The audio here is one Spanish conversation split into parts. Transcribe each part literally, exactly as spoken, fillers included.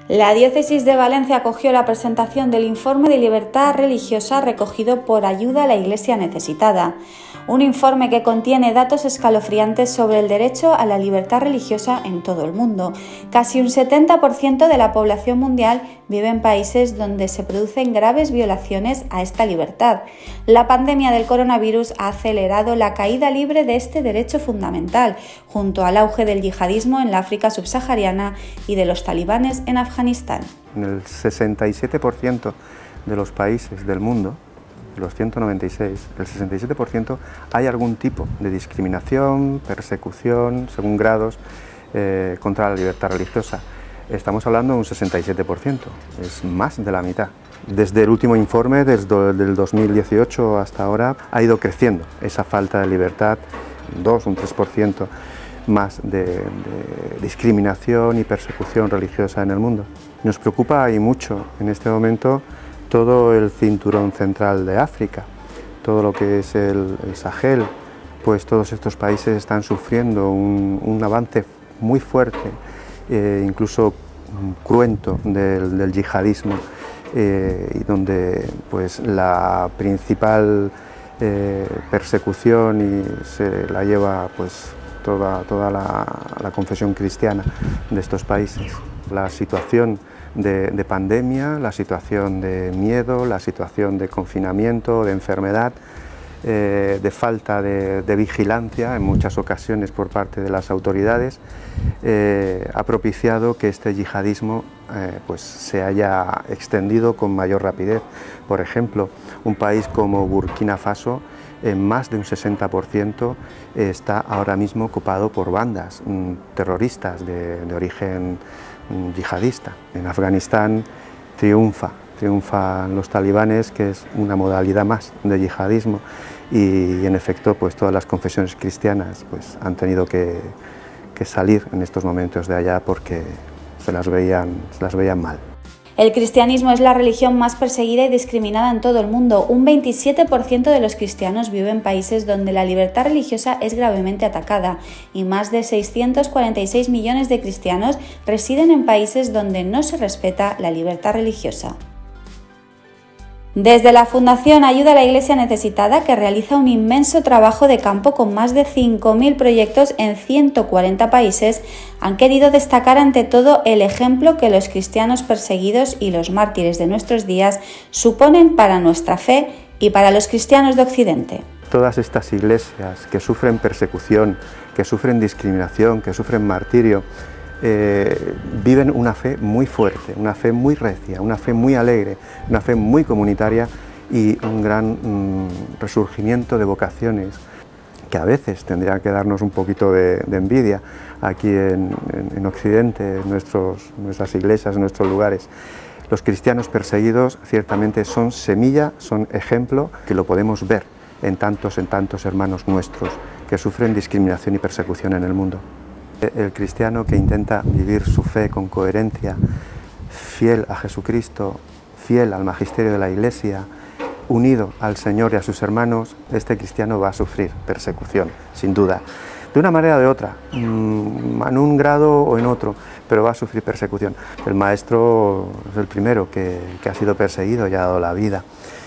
La diócesis de Valencia acogió la presentación del informe de libertad religiosa recogido por Ayuda a la Iglesia Necesitada, un informe que contiene datos escalofriantes sobre el derecho a la libertad religiosa en todo el mundo. Casi un setenta por ciento de la población mundial vive en países donde se producen graves violaciones a esta libertad. La pandemia del coronavirus ha acelerado la caída libre de este derecho fundamental, junto al auge del yihadismo en la África subsahariana y de los talibanes en Afganistán. En el sesenta y siete por ciento de los países del mundo, de los ciento noventa y seis, el sesenta y siete por ciento hay algún tipo de discriminación, persecución, según grados, eh, contra la libertad religiosa. Estamos hablando de un sesenta y siete por ciento, es más de la mitad. Desde el último informe, desde el dos mil dieciocho hasta ahora, ha ido creciendo esa falta de libertad, un dos, un tres por ciento más de, de discriminación y persecución religiosa en el mundo. Nos preocupa y mucho en este momento todo el cinturón central de África, todo lo que es el, el Sahel, pues todos estos países están sufriendo un, un avance muy fuerte, eh, incluso cruento del, del yihadismo, eh, y donde pues la principal eh, persecución y se la lleva pues toda, toda la, la confesión cristiana de estos países. La situación de, de pandemia, la situación de miedo, la situación de confinamiento, de enfermedad, eh, de falta de, de vigilancia en muchas ocasiones por parte de las autoridades, eh, ha propiciado que este yihadismo eh, pues se haya extendido con mayor rapidez. Por ejemplo, un país como Burkina Faso, en más de un sesenta por ciento está ahora mismo ocupado por bandas mm, terroristas de, de origen mm, yihadista. En Afganistán triunfa, triunfan los talibanes, que es una modalidad más de yihadismo, y, y en efecto pues todas las confesiones cristianas pues, han tenido que, que salir en estos momentos de allá porque se las veían, se las veían mal. El cristianismo es la religión más perseguida y discriminada en todo el mundo. Un veintisiete por ciento de los cristianos vive en países donde la libertad religiosa es gravemente atacada y más de seiscientos cuarenta y seis millones de cristianos residen en países donde no se respeta la libertad religiosa. Desde la Fundación Ayuda a la Iglesia Necesitada, que realiza un inmenso trabajo de campo con más de cinco mil proyectos en ciento cuarenta países, han querido destacar ante todo el ejemplo que los cristianos perseguidos y los mártires de nuestros días suponen para nuestra fe y para los cristianos de Occidente. Todas estas iglesias que sufren persecución, que sufren discriminación, que sufren martirio, Eh, viven una fe muy fuerte, una fe muy recia, una fe muy alegre, una fe muy comunitaria y un gran mm, resurgimiento de vocaciones que a veces tendrían que darnos un poquito de, de envidia aquí en, en, en Occidente, en nuestros, nuestras iglesias, en nuestros lugares. Los cristianos perseguidos ciertamente son semilla, son ejemplo, que lo podemos ver en tantos, en tantos hermanos nuestros que sufren discriminación y persecución en el mundo. El cristiano que intenta vivir su fe con coherencia, fiel a Jesucristo, fiel al magisterio de la Iglesia, unido al Señor y a sus hermanos, este cristiano va a sufrir persecución, sin duda, de una manera o de otra, en un grado o en otro, pero va a sufrir persecución. El maestro es el primero que, que ha sido perseguido y ha dado la vida.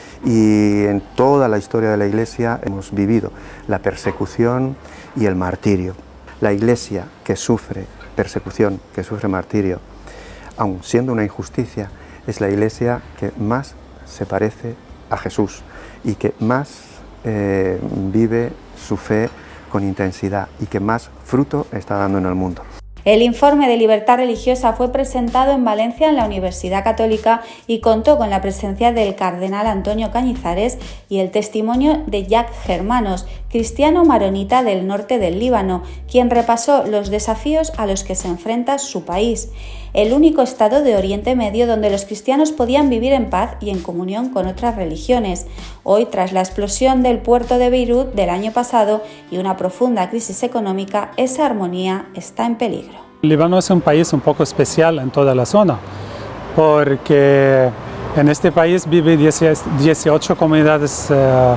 Y en toda la historia de la Iglesia hemos vivido la persecución y el martirio. La Iglesia que sufre persecución, que sufre martirio, aun siendo una injusticia, es la Iglesia que más se parece a Jesús y que más eh, vive su fe con intensidad y que más fruto está dando en el mundo. El informe de libertad religiosa fue presentado en Valencia en la Universidad Católica y contó con la presencia del cardenal Antonio Cañizares y el testimonio de Jacques Germanos, cristiano maronita del norte del Líbano, quien repasó los desafíos a los que se enfrenta su país, el único estado de Oriente Medio donde los cristianos podían vivir en paz y en comunión con otras religiones. Hoy, tras la explosión del puerto de Beirut del año pasado y una profunda crisis económica, esa armonía está en peligro. El Líbano es un país un poco especial en toda la zona, porque en este país viven dieciocho comunidades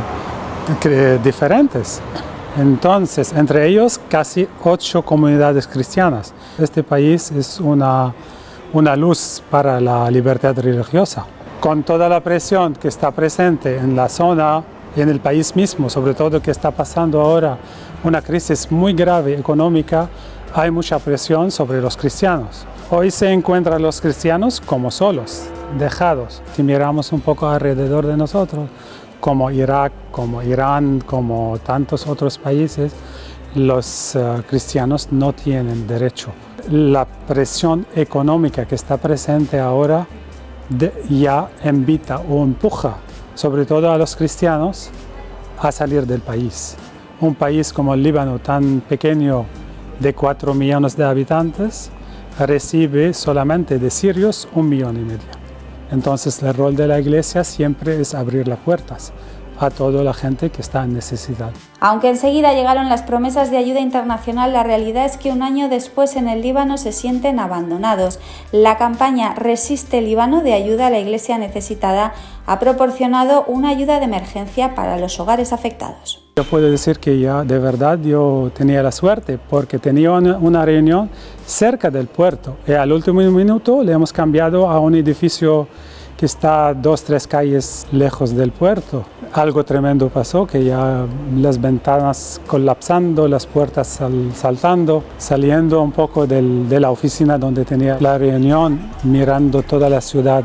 uh, diferentes. Entonces, entre ellos casi ocho comunidades cristianas. Este país es una, una luz para la libertad religiosa. Con toda la presión que está presente en la zona y en el país mismo, sobre todo que está pasando ahora una crisis muy grave económica, hay mucha presión sobre los cristianos. Hoy se encuentran los cristianos como solos, dejados. Si miramos un poco alrededor de nosotros, como Irak, como Irán, como tantos otros países, los uh, cristianos no tienen derecho. La presión económica que está presente ahora de, ya invita o empuja, sobre todo a los cristianos, a salir del país. Un país como el Líbano, tan pequeño, de cuatro millones de habitantes, recibe solamente de sirios un millón y medio. Entonces el rol de la Iglesia siempre es abrir las puertas a toda la gente que está en necesidad. Aunque enseguida llegaron las promesas de ayuda internacional, la realidad es que un año después en el Líbano se sienten abandonados. La campaña Resiste Líbano de ayuda a la Iglesia necesitada ha proporcionado una ayuda de emergencia para los hogares afectados. Yo puedo decir que ya de verdad yo tenía la suerte porque tenía una, una reunión cerca del puerto y al último minuto le hemos cambiado a un edificio que está dos, tres calles lejos del puerto. Algo tremendo pasó, que ya las ventanas colapsando, las puertas sal, saltando, saliendo un poco del, de la oficina donde tenía la reunión, mirando toda la ciudad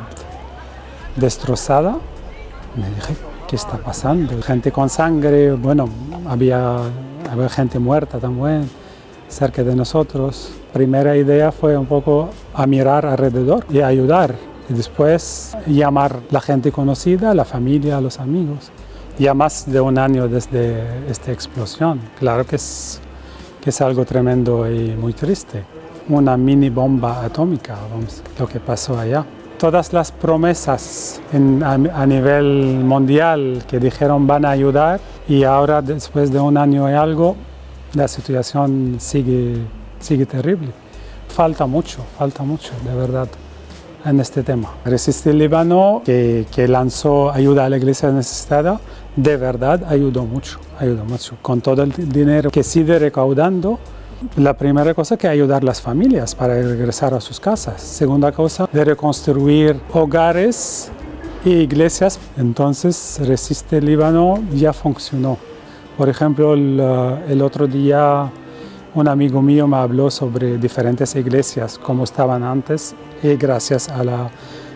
destrozada. Me dije, ¿qué está pasando? Gente con sangre, bueno, había, había gente muerta también cerca de nosotros. Primera idea fue un poco a mirar alrededor y a ayudar. Y después llamar a la gente conocida, a la familia, a los amigos. Ya más de un año desde esta explosión. Claro que es, que es algo tremendo y muy triste. Una mini bomba atómica, vamos, lo que pasó allá. Todas las promesas en, a, a nivel mundial que dijeron van a ayudar y ahora después de un año y algo la situación sigue, sigue terrible. Falta mucho, falta mucho, de verdad, en este tema. Resiste Líbano, que, que lanzó ayuda a la Iglesia necesitada, de verdad ayudó mucho, ayudó mucho. Con todo el dinero que sigue recaudando, la primera cosa que ayudar a las familias para regresar a sus casas. Segunda cosa, de reconstruir hogares e iglesias. Entonces, Resiste Líbano ya funcionó. Por ejemplo, el, el otro día un amigo mío me habló sobre diferentes iglesias, cómo estaban antes, y gracias a la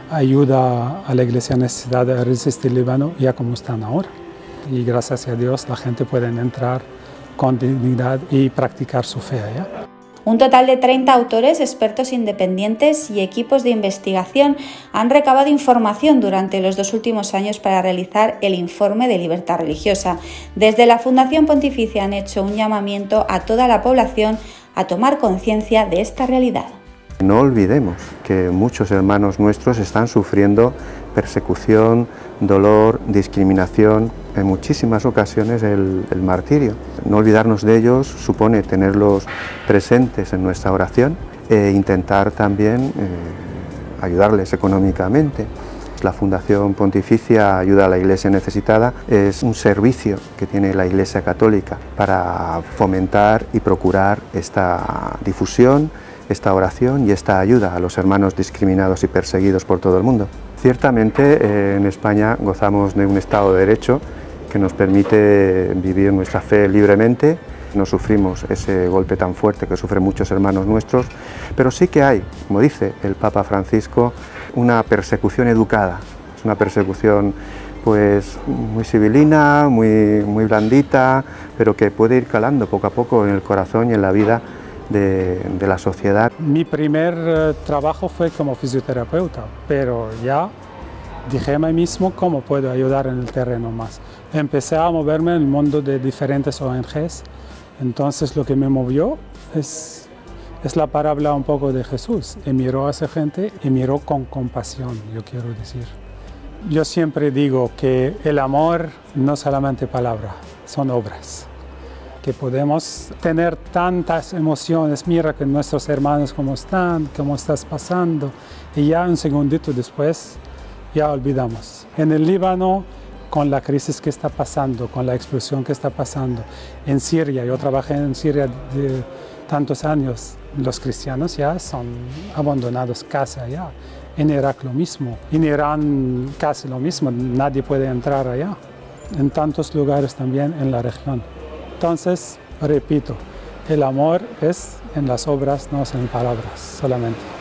ayuda a la Iglesia necesitada de Resiste Líbano, ya como están ahora. Y gracias a Dios la gente puede entrar con dignidad y practicar su fe allá. Un total de treinta autores, expertos independientes y equipos de investigación han recabado información durante los dos últimos años para realizar el informe de libertad religiosa. Desde la Fundación Pontificia han hecho un llamamiento a toda la población a tomar conciencia de esta realidad. No olvidemos que muchos hermanos nuestros están sufriendo persecución, dolor, discriminación, en muchísimas ocasiones el, el martirio. No olvidarnos de ellos supone tenerlos presentes en nuestra oración e intentar también eh, ayudarles económicamente. La Fundación Pontificia Ayuda a la Iglesia Necesitada es un servicio que tiene la Iglesia Católica para fomentar y procurar esta difusión, esta oración y esta ayuda a los hermanos discriminados y perseguidos por todo el mundo. Ciertamente eh, en España gozamos de un Estado de Derecho que nos permite vivir nuestra fe libremente. No sufrimos ese golpe tan fuerte que sufren muchos hermanos nuestros, pero sí que hay, como dice el Papa Francisco, una persecución educada. Es una persecución pues muy civilina, muy, muy blandita, pero que puede ir calando poco a poco en el corazón y en la vida De, de la sociedad. Mi primer uh, trabajo fue como fisioterapeuta, pero ya dije a mí mismo cómo puedo ayudar en el terreno más. Empecé a moverme en el mundo de diferentes O N Ges, entonces lo que me movió es, es la parábola un poco de Jesús, y miró a esa gente y miró con compasión, yo quiero decir. Yo siempre digo que el amor no es solamente palabra, son obras. Que podemos tener tantas emociones, mira que nuestros hermanos cómo están, cómo estás pasando, y ya un segundito después ya olvidamos. En el Líbano, con la crisis que está pasando, con la explosión que está pasando, en Siria, yo trabajé en Siria de tantos años los cristianos ya son abandonados casi allá. En Irak lo mismo, en Irán casi lo mismo, nadie puede entrar allá. En tantos lugares también en la región. Entonces, repito, el amor es en las obras, no es en palabras solamente.